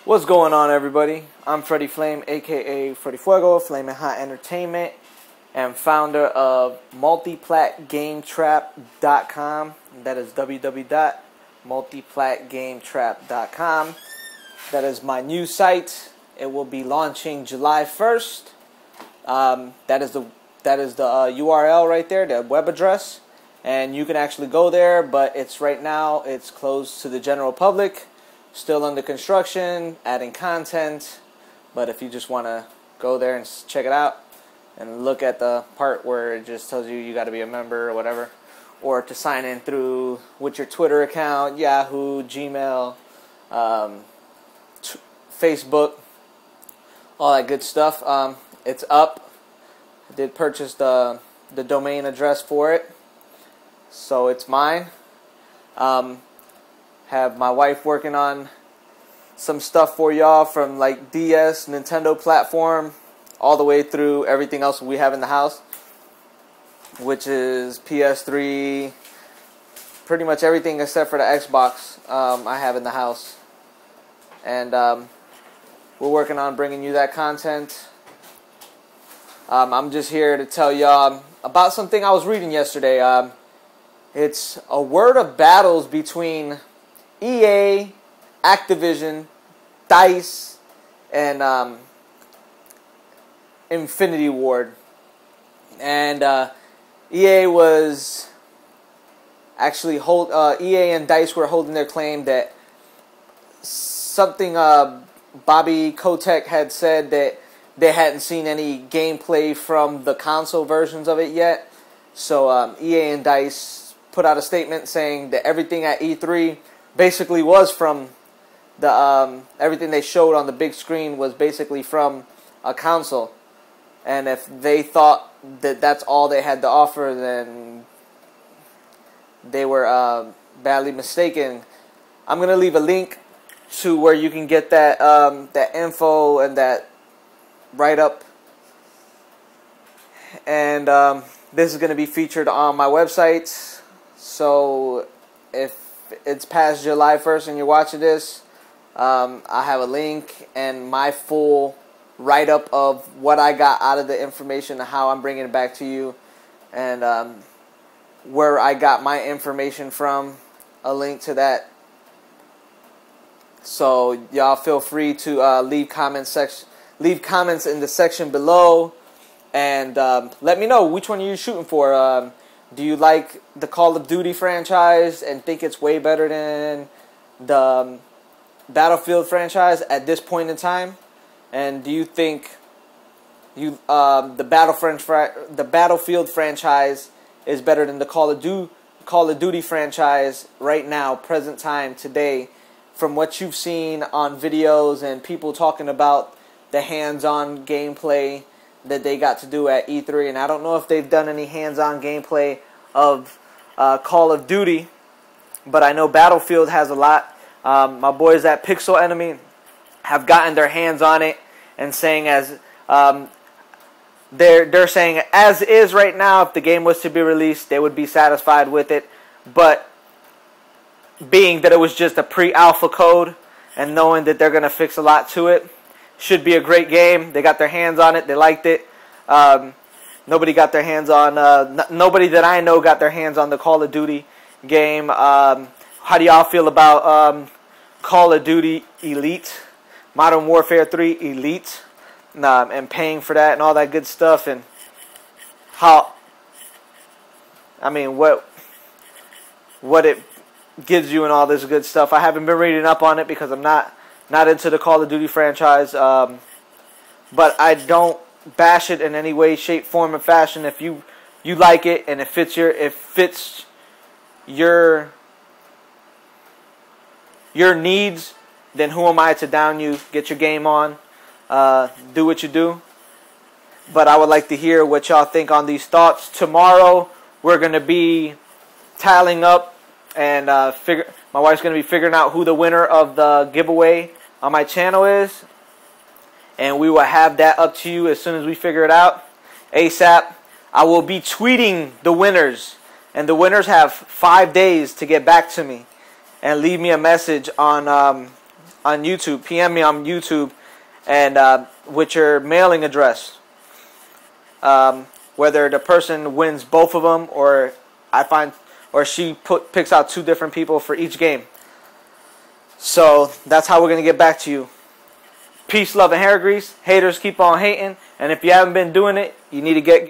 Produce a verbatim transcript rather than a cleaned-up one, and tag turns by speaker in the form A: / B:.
A: What's going on, everybody? I'm Freddie Flame, aka Freddie Fuego, Flamin' Hot Entertainment, and founder of multiplat game trap dot com. That is w w w dot multiplat game trap dot com. That is my new site. It will be launching July first. Um, that is the that is the uh, U R L right there, the web address, and you can actually go there. But it's right now it's closed to the general public. Still under construction, adding content, but if you just want to go there and check it out and look at the part where it just tells you you got to be a member or whatever, or to sign in through with your Twitter account, Yahoo, Gmail, um, t- Facebook, all that good stuff. Um, it's up. I did purchase the the domain address for it, so it's mine. Um, have my wife working on some stuff for y'all, from like D S, Nintendo platform, all the way through everything else we have in the house, which is P S three, pretty much everything except for the Xbox um, I have in the house. And um, we're working on bringing you that content. Um, I'm just here to tell y'all about something I was reading yesterday. Um, it's a word of battles between E A, Activision, DICE, and um, Infinity Ward. And uh, E A was actually hold. Uh, E A and DICE were holding their claim that something uh, Bobby Kotick had said that they hadn't seen any gameplay from the console versions of it yet. So um, E A and DICE put out a statement saying that everything at E three basically was from the um, everything they showed on the big screen was basically from a console, and if they thought that that's all they had to offer, then they were uh, badly mistaken. I'm gonna leave a link to where you can get that um, that info and that write up, and um, this is gonna be featured on my website. So if it's past July first and you're watching this, um, I have a link and my full write-up of what I got out of the information and how I'm bringing it back to you, and um, where I got my information from, a link to that. So y'all feel free to uh, leave comments section, leave comments in the section below, and um, let me know which one you're shooting for. Um, Do you like the Call of Duty franchise and think it's way better than the um, Battlefield franchise at this point in time? And do you think you um, the Battlefront the Battlefield franchise is better than the Call of Duty Call of Duty franchise right now, present time, today, from what you've seen on videos and people talking about the hands-on gameplay that they got to do at E three? And I don't know if they've done any hands-on gameplay of uh, Call of Duty, but I know Battlefield has a lot. Um, my boys at Pixel Enemy have gotten their hands on it and saying as um, they're they're saying as is right now, if the game was to be released, they would be satisfied with it. But being that it was just a pre-alpha code and knowing that they're gonna fix a lot to it, should be a great game. They got their hands on it. They liked it. Um, nobody got their hands on. Uh, n- nobody that I know got their hands on the Call of Duty game. Um, how do y'all feel about um, Call of Duty Elite, Modern Warfare three Elite, um, and paying for that and all that good stuff? And how? I mean, what what it gives you and all this good stuff. I haven't been reading up on it because I'm not. Not into the Call of Duty franchise, um, but I don't bash it in any way, shape, form, or fashion. If you you like it and it fits your it fits your your needs, then who am I to down you? Get your game on, uh, do what you do. But I would like to hear what y'all think on these thoughts. Tomorrow we're gonna be tallying up and uh, figure. My wife's gonna be figuring out who the winner of the giveaway on my channel is, and we will have that up to you as soon as we figure it out ASAP. I will be tweeting the winners, and the winners have five days to get back to me and leave me a message on um, on YouTube. P M me on YouTube, and uh, with your mailing address. Um, whether the person wins both of them, or I find, or she put picks out two different people for each game. So that's how we're gonna get back to you. Peace, love, and hair grease. Haters keep on hating, and if you haven't been doing it, you need to get